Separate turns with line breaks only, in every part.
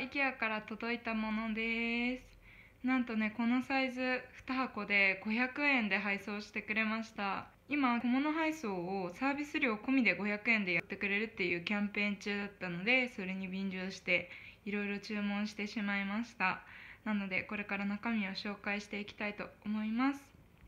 IKEA から届いたものです。なんとね、このサイズ2箱で500円で配送してくれました。今、小物配送をサービス料込みで500円でやってくれるっていうキャンペーン中だったので、それに便乗していろいろ注文してしまいました。なので、これから中身を紹介していきたいと思います。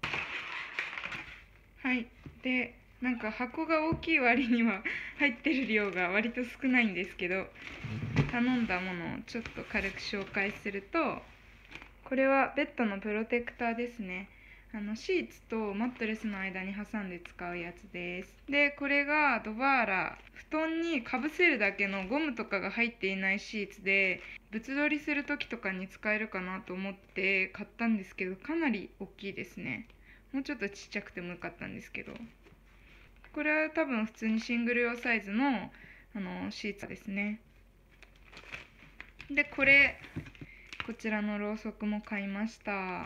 はい。で、なんか箱が大きい割には入ってる量が割と少ないんですけど、頼んだものをちょっと軽く紹介すると、これはベッドのプロテクターですね。シーツとマットレスの間に挟んで使うやつです。で、これがドバーラ、布団にかぶせるだけのゴムとかが入っていないシーツで、物撮りする時とかに使えるかなと思って買ったんですけど、かなり大きいですね。もうちょっとちっちゃくてもよかったんですけど、これは多分普通にシングル用サイズの、シーツですね。で、こちらのろうそくも買いました。はい。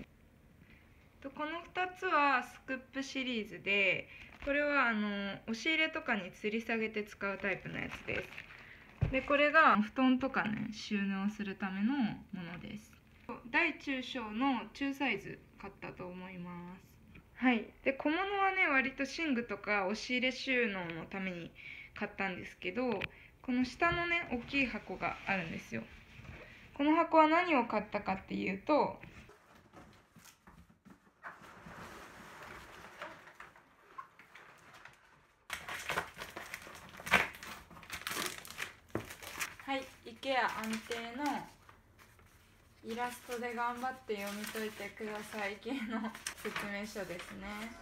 この2つはスクープシリーズで、これは押し入れとかに吊り下げて使うタイプのやつです。で、これが布団とかね、収納するためのものです。大中小の中サイズ買ったと思います。はい。で、小物はね、割と寝具とか押し入れ収納のために買ったんですけど、この下のね、大きい箱があるんですよ。この箱は何を買ったかっていうと、はい、IKEA 安定のイラストで頑張って読み解いてください系の説明書ですね。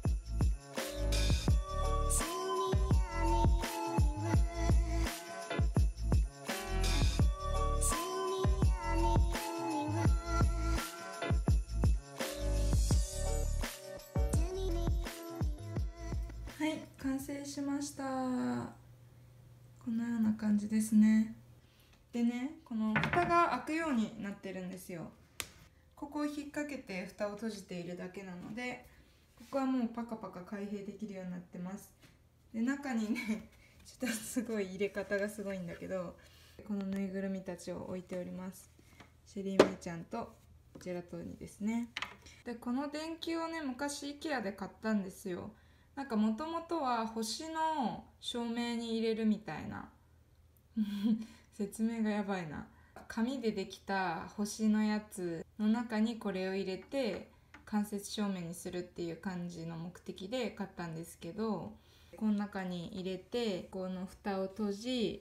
はい、完成しました。このような感じですね。でね、この蓋が開くようになってるんですよ。ここを引っ掛けて蓋を閉じているだけなので、ここはもうパカパカ開閉できるようになってます。で、中にねちょっとすごい入れ方がすごいんだけど、このぬいぐるみたちを置いております。シェリーメイちゃんとジェラトーニですね。で、この電球をね、昔 IKEA で買ったんですよ。なんかもともとは星の照明に入れるみたいな説明がやばいな。紙でできた星のやつの中にこれを入れて間接照明にするっていう感じの目的で買ったんですけど、この中に入れてこの蓋を閉じ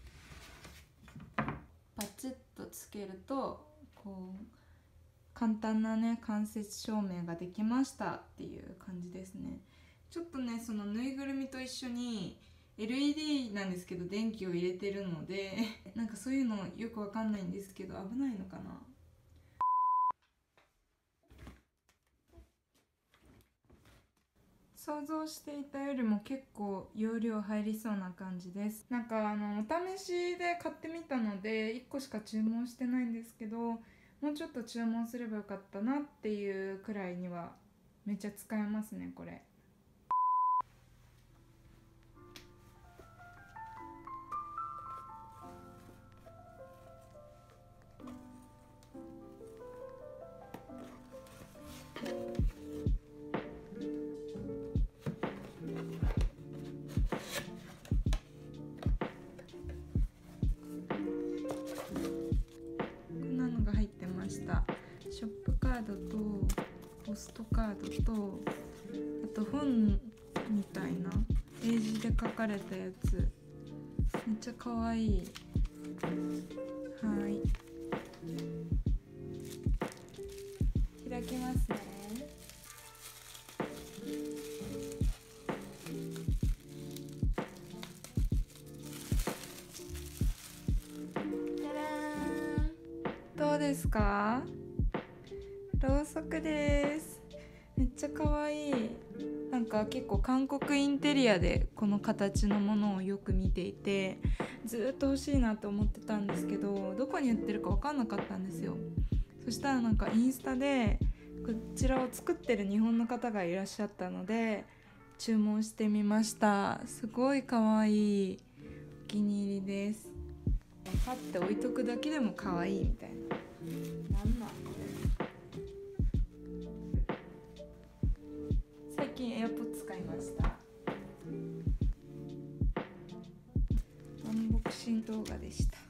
パチッとつけると、こう簡単なね間接照明ができましたっていう感じですね。ちょっとね、そのぬいぐるみと一緒に LED なんですけど電気を入れてるのでなんかそういうのよくわかんないんですけど、危ないのかな。想像していたよりも結構容量入りそうな感じです。なんかお試しで買ってみたので1個しか注文してないんですけど、もうちょっと注文すればよかったなっていうくらいにはめっちゃ使えますね、これ。ショップカードとポストカードと、あと本みたいな英字で書かれたやつ、めっちゃかわいい。はい、開きますね。どうですか？ろうそくです。めっちゃ可愛い。なんか結構韓国インテリアでこの形のものをよく見ていて、ずっと欲しいなと思ってたんですけど、どこに売ってるか分かんなかったんですよ。そしたらなんかインスタでこちらを作ってる日本の方がいらっしゃったので注文してみました。すごい可愛い。 気に入りです。パッて置いとくだけでも可愛いみたいな。なんなんこれ。最近 AirPods 使いました。アンボクシング動画でした。